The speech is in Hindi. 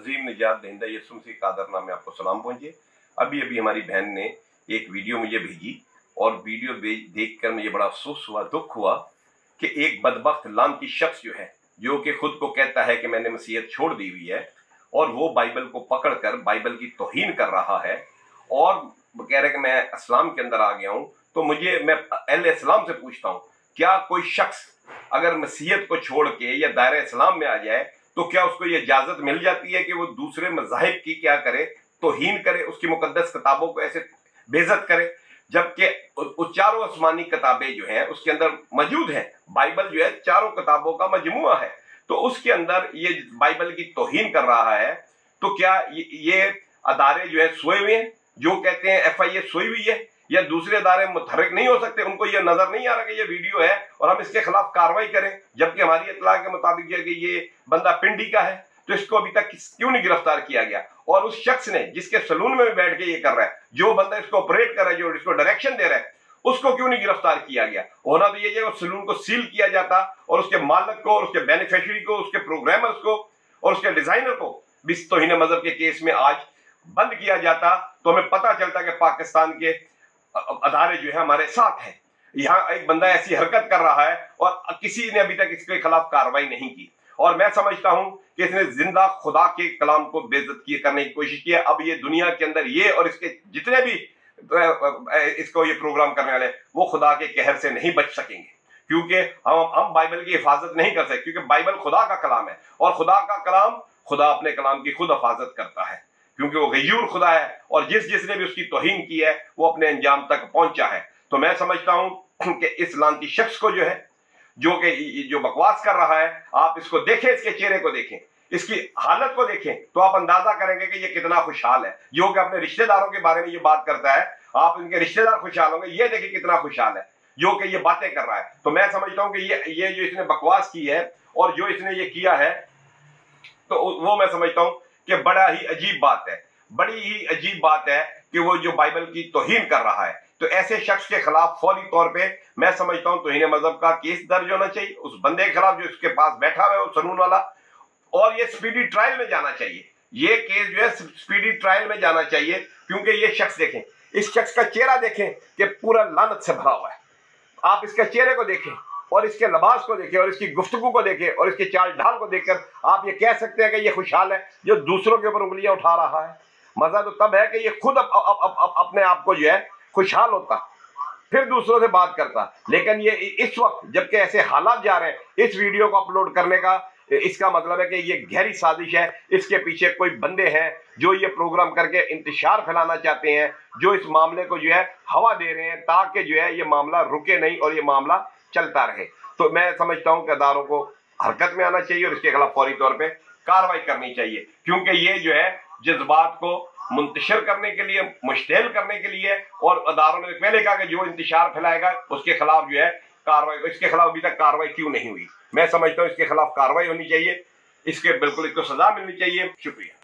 अजीम निजात दहिंदा यसु मसीह का आदरनाम में आपको सलाम पहुंचे। अभी अभी हमारी बहन ने एक वीडियो मुझे भेजी और वीडियो देखकर मुझे बड़ा अफसोस हुआ, दुख हुआ कि एक बदबख्त लानती शख्स जो कि खुद को कहता है कि मैंने मसीहत छोड़ दी हुई है और वो बाइबल को पकड़कर बाइबल की तौहीन कर रहा है और कह रहा है कि मैं इस्लाम के अंदर आ गया हूं। तो मैं अहले इस्लाम से पूछता हूं, क्या कोई शख्स अगर मसीहत को छोड़ के या दायरे इस्लाम में आ जाए तो क्या उसको ये इजाजत मिल जाती है कि वो दूसरे मज़ाहिब की क्या करे, तौहीन करे, उसकी मुकद्दस किताबों को ऐसे बेइज्जत करे, जबकि चारों आसमानी किताबें जो हैं उसके अंदर मौजूद हैं। बाइबल जो है चारों किताबों का मजमुआ है, तो उसके अंदर ये बाइबल की तौहीन कर रहा है। तो क्या ये अदारे जो है सोए हुए हैं, जो कहते हैं FIA सोई हुई है, या दूसरे अदारे मुतहर्रिक नहीं हो सकते? उनको ये नजर नहीं आ रहा कि ये वीडियो है और हम इसके खिलाफ कार्रवाई करें, जबकि हमारी इत्तला के मुताबिक कि ये बंदा पिंडी का है, तो इसको अभी तक क्यों नहीं गिरफ्तार किया गया? और उस शख्स ने जिसके सलून में भी बैठ के ये कर रहा है, जो बंदा इसको ऑपरेट कर रहा है, जो इसको डायरेक्शन दे रहा है, उसको क्यों नहीं गिरफ्तार किया गया? होना तो ये उस सलून को सील किया जाता और उसके मालिक को और उसके बेनिफिशियरी को, उसके प्रोग्रामर्स को और उसके डिजाइनर को भी तौहीन मजहब के केस में आज बंद किया जाता, तो हमें पता चलता कि पाकिस्तान के अदारे जो है हमारे साथ है। यहाँ एक बंदा ऐसी हरकत कर रहा है और किसी ने अभी तक इसके खिलाफ कार्रवाई नहीं की, और मैं समझता हूं कि इसने जिंदा खुदा के कलाम को बेइज्जत करने की कोशिश की है। अब ये दुनिया के अंदर ये और इसके जितने भी इसको ये प्रोग्राम करने वाले, वो खुदा के कहर से नहीं बच सकेंगे, क्योंकि हम बाइबल की हिफाजत नहीं कर सकते, क्योंकि बाइबल खुदा का कलाम है और खुदा का कलाम, खुदा अपने कलाम की खुद हिफाजत करता है, क्योंकि वो गयूर खुदा है और जिसने भी उसकी तौहीन की है वो अपने अंजाम तक पहुंचा है। तो मैं समझता हूं कि इस लानती शख्स को जो बकवास कर रहा है, आप इसको देखें, इसके चेहरे को देखें, इसकी हालत को देखें, तो आप अंदाजा करेंगे कि ये कितना खुशहाल है। जो कि अपने रिश्तेदारों के बारे में ये बात करता है, आप इनके रिश्तेदार खुशहाल होंगे, ये देखिए कितना खुशहाल है जो कि ये बातें कर रहा है। तो मैं समझता हूं कि ये जो इसने बकवास की है और जो इसने ये किया है, तो वो मैं समझता हूं कि बड़ा ही अजीब बात है, बड़ी ही अजीब बात है कि वो जो बाइबल की तौहीन कर रहा है। तो ऐसे शख्स के खिलाफ फौरी तौर पे मैं समझता हूं तौहीन मजहब का केस दर्ज होना चाहिए उस बंदे के खिलाफ जो इसके पास बैठा हुआ है, वो सलून वाला, और ये स्पीडी ट्रायल में जाना चाहिए। ये केस जो है स्पीडी ट्रायल में जाना चाहिए, क्योंकि ये शख्स देखें, इस शख्स का चेहरा देखें कि पूरा लानत से भरा हुआ है। आप इसके चेहरे को देखें और इसके लिबास को देखें और इसकी गुफ्तगू को देखें और इसके चाल ढाल को देखकर आप ये कह सकते हैं कि ये खुशहाल है जो दूसरों के ऊपर उंगलियां उठा रहा है। मजा तो तब है कि ये खुद अपने आप को जो है खुशहाल होता, फिर दूसरों से बात करता। लेकिन ये इस वक्त जबकि ऐसे हालात जा रहे हैं, इस वीडियो को अपलोड करने का इसका मतलब है कि ये गहरी साजिश है। इसके पीछे कोई बंदे हैं जो ये प्रोग्राम करके इंतशार फैलाना चाहते हैं, जो इस मामले को जो है हवा दे रहे हैं ताकि जो है ये मामला रुके नहीं और ये मामला चलता रहे। तो मैं समझता हूं कि अदारों को हरकत में आना चाहिए और इसके खिलाफ फौरी तौर पे कार्रवाई करनी चाहिए, क्योंकि ये जो है जज्बात को मुंतशिर करने के लिए, मुश्तिल करने के लिए, और अदारों ने पहले कहा कि जो इंतशार फैलाएगा उसके खिलाफ जो है कार्रवाई, इसके खिलाफ अभी तक कार्रवाई क्यों नहीं हुई? मैं समझता हूं इसके खिलाफ कार्रवाई होनी चाहिए, इसके बिल्कुल इसको सजा मिलनी चाहिए। शुक्रिया।